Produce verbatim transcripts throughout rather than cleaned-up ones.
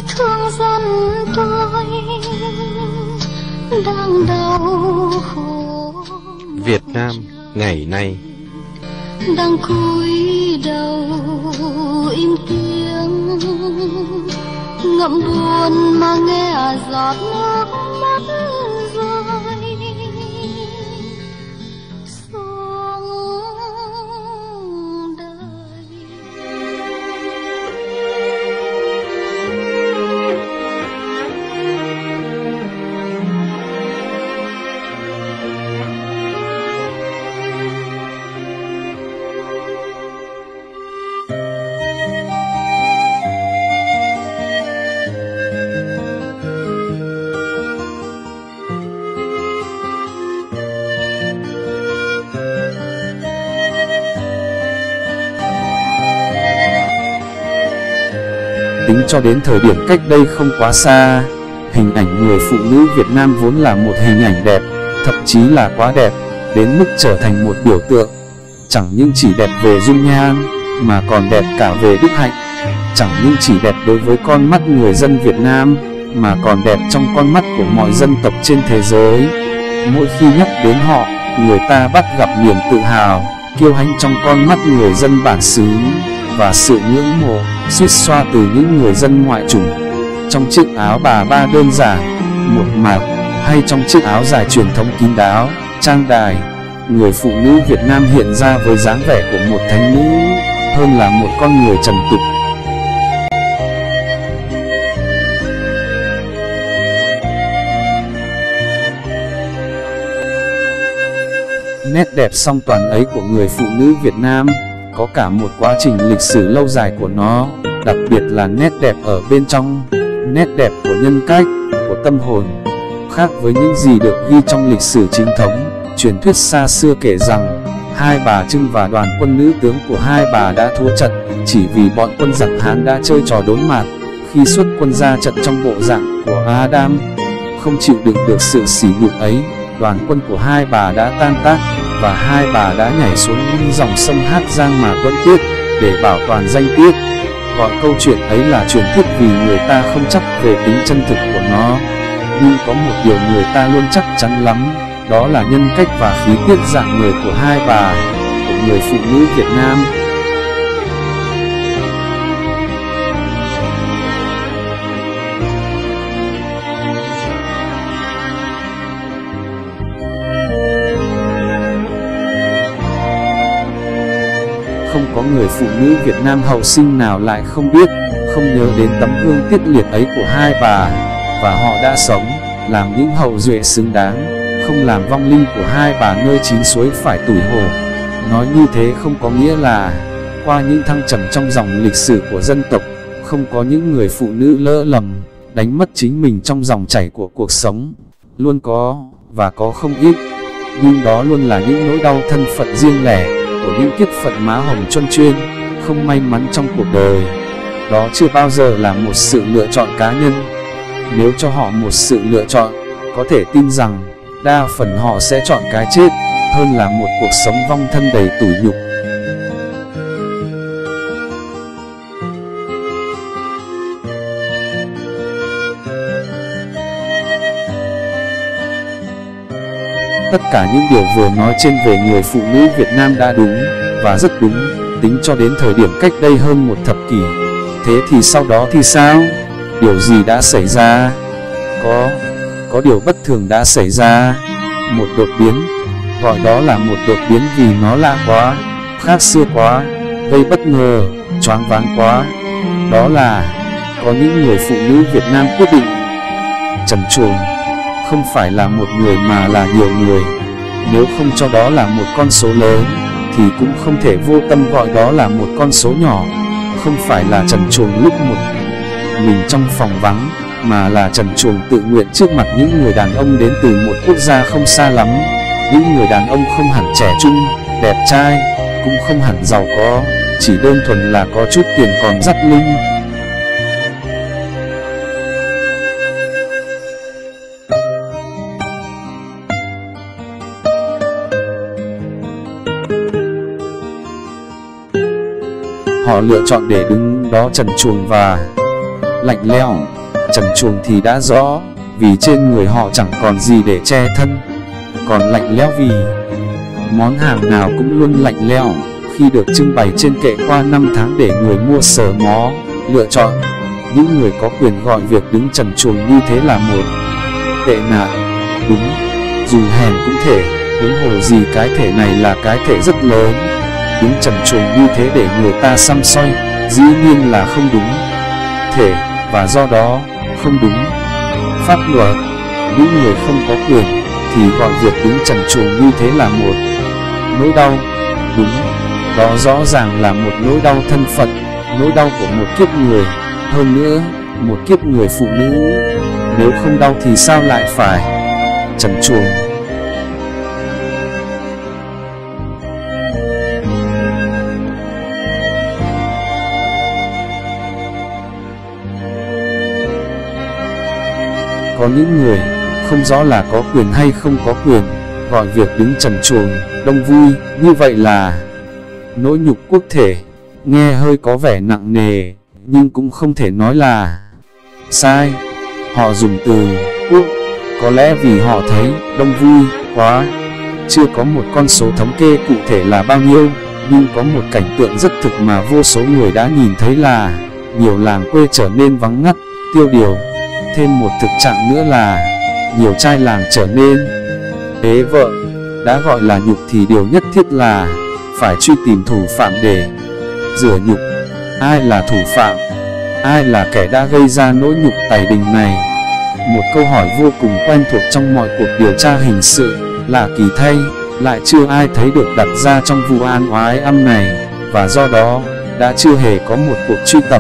thương dân tôi đang đau khổ. Việt Nam ngày nay đang cúi đầu im tiếng, ngậm buồn mà nghe giọt nước mắt rơi xuống đời. Tính cho đến thời điểm cách đây không quá xa, hình ảnh người phụ nữ Việt Nam vốn là một hình ảnh đẹp, thậm chí là quá đẹp, đến mức trở thành một biểu tượng. Chẳng những chỉ đẹp về dung nhan, mà còn đẹp cả về đức hạnh. Chẳng những chỉ đẹp đối với con mắt người dân Việt Nam, mà còn đẹp trong con mắt của mọi dân tộc trên thế giới. Mỗi khi nhắc đến họ, người ta bắt gặp niềm tự hào, kiêu hãnh trong con mắt người dân bản xứ, và sự ngưỡng mộ, suýt xoa từ những người dân ngoại chủng. Trong chiếc áo bà ba đơn giản, một mạc, hay trong chiếc áo dài truyền thống kín đáo, trang đài, người phụ nữ Việt Nam hiện ra với dáng vẻ của một thánh nữ, hơn là một con người trần tục. Nét đẹp song toàn ấy của người phụ nữ Việt Nam có cả một quá trình lịch sử lâu dài của nó, đặc biệt là nét đẹp ở bên trong, nét đẹp của nhân cách, của tâm hồn. Khác với những gì được ghi trong lịch sử chính thống, truyền thuyết xa xưa kể rằng Hai Bà Trưng và đoàn quân nữ tướng của Hai Bà đã thua trận, chỉ vì bọn quân giặc Hán đã chơi trò đốn mạt. Khi xuất quân ra trận trong bộ dạng của Adam, không chịu đựng được sự sỉ nhục ấy, đoàn quân của Hai Bà đã tan tác, và Hai Bà đã nhảy xuống dòng sông Hát Giang mà tuẫn tiết, để bảo toàn danh tiết. Gọi câu chuyện ấy là truyền thuyết vì người ta không chắc về tính chân thực của nó. Nhưng có một điều người ta luôn chắc chắn lắm, đó là nhân cách và khí tiết dạng người của Hai Bà, của người phụ nữ Việt Nam. Không có người phụ nữ Việt Nam hậu sinh nào lại không biết, không nhớ đến tấm gương tiết liệt ấy của Hai Bà. Và họ đã sống, làm những hậu duệ xứng đáng, không làm vong linh của Hai Bà nơi chín suối phải tủi hổ. Nói như thế không có nghĩa là, qua những thăng trầm trong dòng lịch sử của dân tộc, không có những người phụ nữ lỡ lầm, đánh mất chính mình trong dòng chảy của cuộc sống. Luôn có, và có không ít. Nhưng đó luôn là những nỗi đau thân phận riêng lẻ, của những kiếp phận má hồng chuân chuyên, không may mắn trong cuộc đời. Đó chưa bao giờ là một sự lựa chọn cá nhân. Nếu cho họ một sự lựa chọn, có thể tin rằng, đa phần họ sẽ chọn cái chết, hơn là một cuộc sống vong thân đầy tủi nhục. Tất cả những điều vừa nói trên về người phụ nữ Việt Nam đã đúng, và rất đúng, tính cho đến thời điểm cách đây hơn một thập kỷ. Thế thì sau đó thì sao? Điều gì đã xảy ra? Có, có điều bất thường đã xảy ra. Một đột biến, gọi đó là một đột biến vì nó lạ quá, khác xưa quá, gây bất ngờ, choáng váng quá. Đó là, có những người phụ nữ Việt Nam quyết định trần truồng. Không phải là một người mà là nhiều người. Nếu không cho đó là một con số lớn, thì cũng không thể vô tâm gọi đó là một con số nhỏ. Không phải là trần truồng lúc một mình trong phòng vắng, mà là trần truồng tự nguyện trước mặt những người đàn ông đến từ một quốc gia không xa lắm. Những người đàn ông không hẳn trẻ trung, đẹp trai, cũng không hẳn giàu có, chỉ đơn thuần là có chút tiền còn dắt lưng. Họ lựa chọn để đứng đó trần truồng và lạnh lẽo, trần truồng thì đã rõ, vì trên người họ chẳng còn gì để che thân. Còn lạnh lẽo vì món hàng nào cũng luôn lạnh lẽo khi được trưng bày trên kệ qua năm tháng để người mua sờ mó, lựa chọn. Những người có quyền gọi việc đứng trần truồng như thế là một tệ nạn. Đúng, dù hèn cũng thể, huống hồ gì cái thể này là cái thể rất lớn. Đứng trần truồng như thế để người ta săm soi, dĩ nhiên là không đúng thể, và do đó không đúng pháp luật. Những người không có quyền thì gọi việc đứng trần truồng như thế là một nỗi đau. Đúng, đó rõ ràng là một nỗi đau thân phận, nỗi đau của một kiếp người, hơn nữa một kiếp người phụ nữ. Nếu không đau thì sao lại phải trần truồng? Có những người không rõ là có quyền hay không có quyền, gọi việc đứng trần truồng đông vui như vậy là nỗi nhục quốc thể. Nghe hơi có vẻ nặng nề, nhưng cũng không thể nói là sai. Họ dùng từ quốc có lẽ vì họ thấy đông vui quá. Chưa có một con số thống kê cụ thể là bao nhiêu, nhưng có một cảnh tượng rất thực mà vô số người đã nhìn thấy là nhiều làng quê trở nên vắng ngắt, tiêu điều. Thêm một thực trạng nữa là nhiều trai làng trở nên ế vợ. Đã gọi là nhục thì điều nhất thiết là phải truy tìm thủ phạm để rửa nhục. Ai là thủ phạm? Ai là kẻ đã gây ra nỗi nhục tày đình này? Một câu hỏi vô cùng quen thuộc trong mọi cuộc điều tra hình sự. Lạ kỳ thay, lại chưa ai thấy được đặt ra trong vụ án oái âm này, và do đó đã chưa hề có một cuộc truy tầm.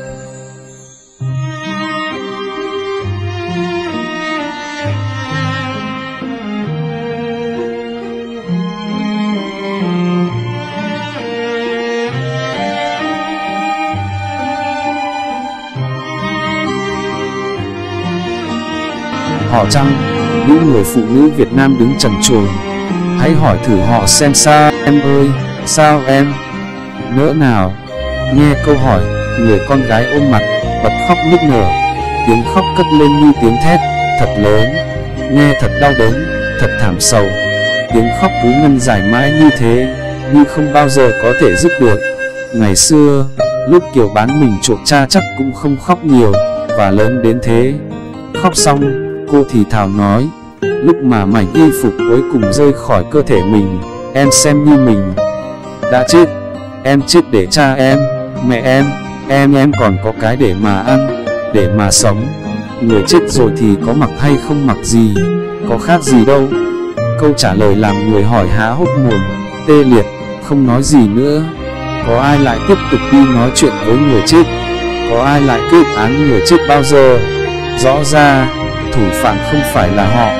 Họ chăng những người phụ nữ Việt Nam đứng trần truồng? Hãy hỏi thử họ xem sao em ơi, sao em nỡ nào? Nghe câu hỏi, người con gái ôm mặt bật khóc nức nở. Tiếng khóc cất lên như tiếng thét thật lớn, nghe thật đau đớn, thật thảm sầu. Tiếng khóc cứ ngân dài mãi như thế, như không bao giờ có thể dứt được. Ngày xưa, lúc Kiều bán mình chuộc cha chắc cũng không khóc nhiều và lớn đến thế. Khóc xong, cô thì thào nói, lúc mà mảnh y phục cuối cùng rơi khỏi cơ thể mình, em xem như mình đã chết. Em chết để cha em, mẹ em, em em còn có cái để mà ăn, để mà sống. Người chết rồi thì có mặc hay không mặc gì, có khác gì đâu. Câu trả lời làm người hỏi há hốc mồm, tê liệt, không nói gì nữa. Có ai lại tiếp tục đi nói chuyện với người chết? Có ai lại kết án người chết bao giờ? Rõ ra thủ phạm không phải là họ.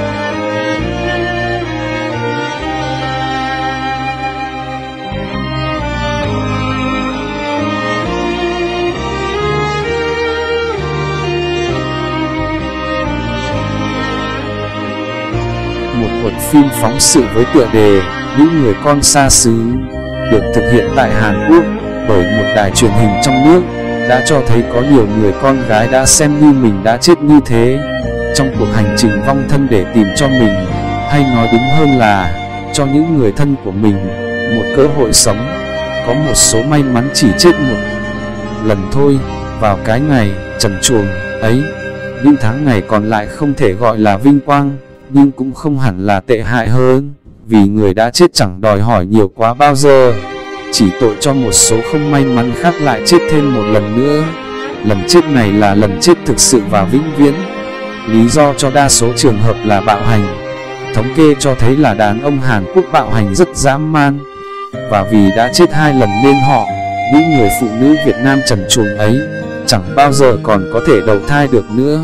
Một cuộc phim phóng sự với tựa đề Những người con xa xứ được thực hiện tại Hàn Quốc bởi một đài truyền hình trong nước đã cho thấy có nhiều người con gái đã xem như mình đã chết như thế trong cuộc hành trình vong thân để tìm cho mình, hay nói đúng hơn là cho những người thân của mình, một cơ hội sống. Có một số may mắn chỉ chết một lần thôi vào cái ngày trần truồng ấy. Những tháng ngày còn lại không thể gọi là vinh quang, nhưng cũng không hẳn là tệ hại hơn, vì người đã chết chẳng đòi hỏi nhiều quá bao giờ. Chỉ tội cho một số không may mắn khác lại chết thêm một lần nữa. Lần chết này là lần chết thực sự và vĩnh viễn. Lý do cho đa số trường hợp là bạo hành. Thống kê cho thấy là đàn ông Hàn Quốc bạo hành rất dã man. Và vì đã chết hai lần nên họ, những người phụ nữ Việt Nam trần truồng ấy, chẳng bao giờ còn có thể đầu thai được nữa.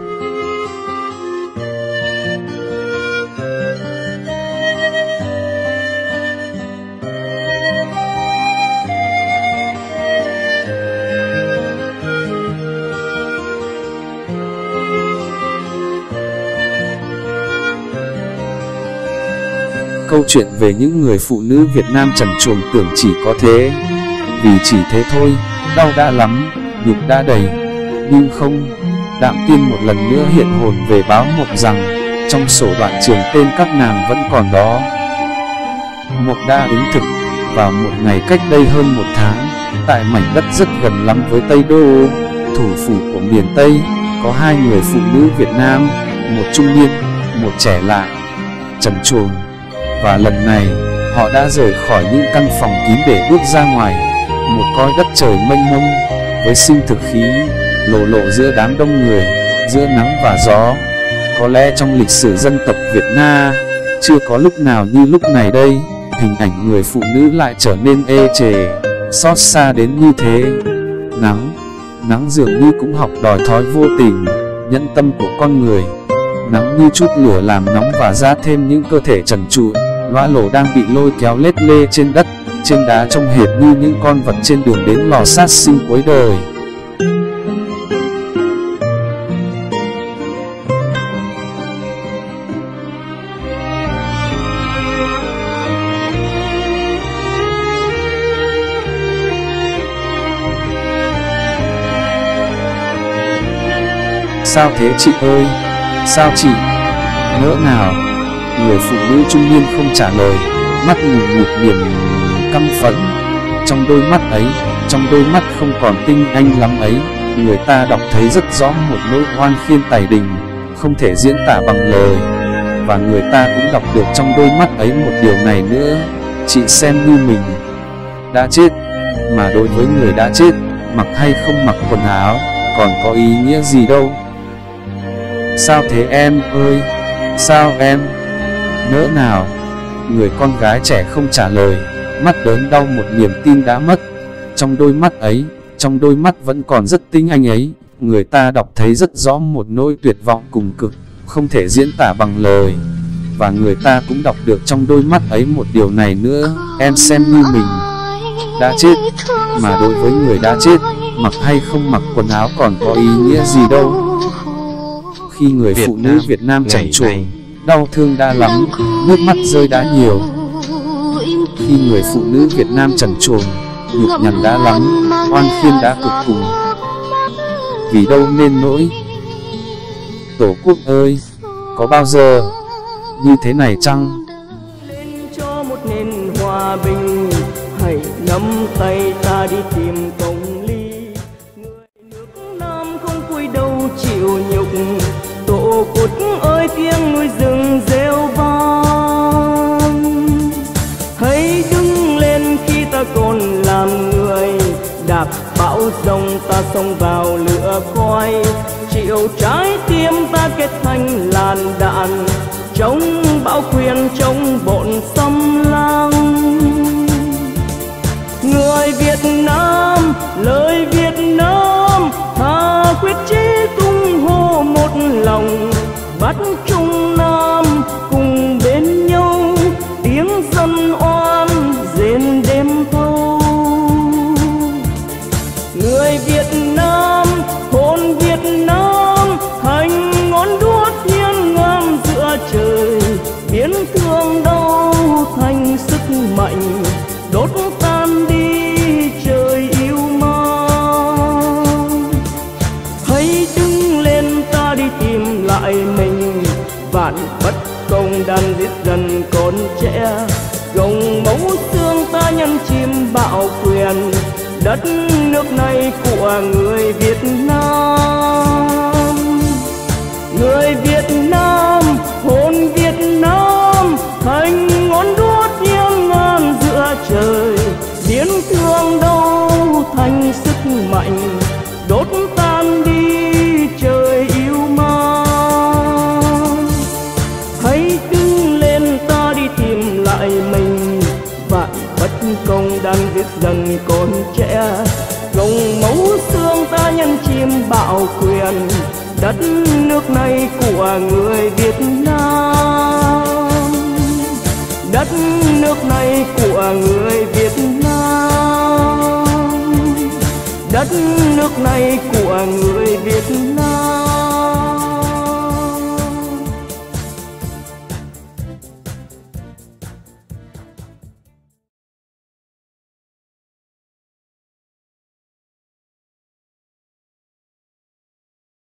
Câu chuyện về những người phụ nữ Việt Nam trần truồng tưởng chỉ có thế, vì chỉ thế thôi, đau đã lắm, nhục đã đầy. Nhưng không, Đạm Tiên một lần nữa hiện hồn về báo Mộc rằng, trong sổ đoạn trường tên các nàng vẫn còn đó. Mộc đã ứng thực, vào một ngày cách đây hơn một tháng, tại mảnh đất rất gần lắm với Tây Đô, thủ phủ của miền Tây, có hai người phụ nữ Việt Nam, một trung niên, một trẻ lại, trần truồng. Và lần này, họ đã rời khỏi những căn phòng kín để bước ra ngoài, một cõi đất trời mênh mông, với sinh thực khí, lộ lộ giữa đám đông người, giữa nắng và gió. Có lẽ trong lịch sử dân tộc Việt Nam, chưa có lúc nào như lúc này đây, hình ảnh người phụ nữ lại trở nên ê chề, xót xa đến như thế. Nắng, nắng dường như cũng học đòi thói vô tình, nhẫn tâm của con người. Nắng như chút lửa làm nóng và ra thêm những cơ thể trần trụi, lõa lồ đang bị lôi kéo lết lê trên đất, trên đá, trông hệt như những con vật trên đường đến lò sát sinh cuối đời. Sao thế chị ơi? Sao chị? Ngỡ nào? Người phụ nữ trung niên không trả lời, mắt ngùn ngụt niềm căm phẫn. Trong đôi mắt ấy, trong đôi mắt không còn tinh anh lắm ấy, người ta đọc thấy rất rõ một nỗi oan khiên tài đình, không thể diễn tả bằng lời. Và người ta cũng đọc được trong đôi mắt ấy một điều này nữa: chị xem như mình đã chết. Mà đối với người đã chết, mặc hay không mặc quần áo còn có ý nghĩa gì đâu. Sao thế em ơi? Sao em? Nỡ nào? Người con gái trẻ không trả lời, mắt đớn đau một niềm tin đã mất. Trong đôi mắt ấy, trong đôi mắt vẫn còn rất tinh anh ấy, người ta đọc thấy rất rõ một nỗi tuyệt vọng cùng cực, không thể diễn tả bằng lời. Và người ta cũng đọc được trong đôi mắt ấy một điều này nữa: em xem như mình đã chết. Mà đối với người đã chết, mặc hay không mặc quần áo còn có ý nghĩa gì đâu. Khi người Việt phụ nữ Nam, Việt Nam trần ngày truồng, nay. đau thương đã lắm, nước mắt rơi đã nhiều. Khi người phụ nữ Việt Nam trần truồng, nhục nhằn đã lắm, oan khiên đã cực cùng. Vì đâu nên nỗi? Tổ quốc ơi, có bao giờ như thế này chăng? Lên cho một nền hòa bình, hãy nắm tay ta đi tìm công lý. Người nước Nam không cúi đầu chịu nhục, tổ quốc ơi tiếng núi rừng reo vang. Hãy đứng lên khi ta còn làm người, đạp bão giông ta xông vào lửa khói. Chịu trái tim ta kết thành làn đạn, chống bão quyền, chống bọn xâm lăng. Người Việt Nam, lời Việt Nam, thà quyết chí cùng hô một lòng, bắt Trung Nam cùng bên nhau, tiếng dân oan rền đêm thâu. Người Việt Nam, hồn Việt Nam, thành ngọn đuốc hiên ngang giữa trời, biến thương đau thành sức mạnh, đốt tan đi trời yêu mau. Hãy đứng lên ta đi tìm lại mình, vạn bất công đang giết dần con trẻ. Gồng máu xương ta nhân chim bạo quyền, đất nước này của người Việt Nam. Người Việt Nam, hồn Việt Nam, thành ngọn đuốc hiên ngang giữa trời, biến thương đau thành sức mạnh, đốt tan đi trời yêu mau. Hãy đứng lên ta đi tìm lại mình, vạn bất công đang giết dần con trẻ. Gồng máu xương ta nhân chim bạo quyền, đất nước này của người Việt Nam. Đất nước này của người Việt Nam. Đất nước này của người Việt Nam.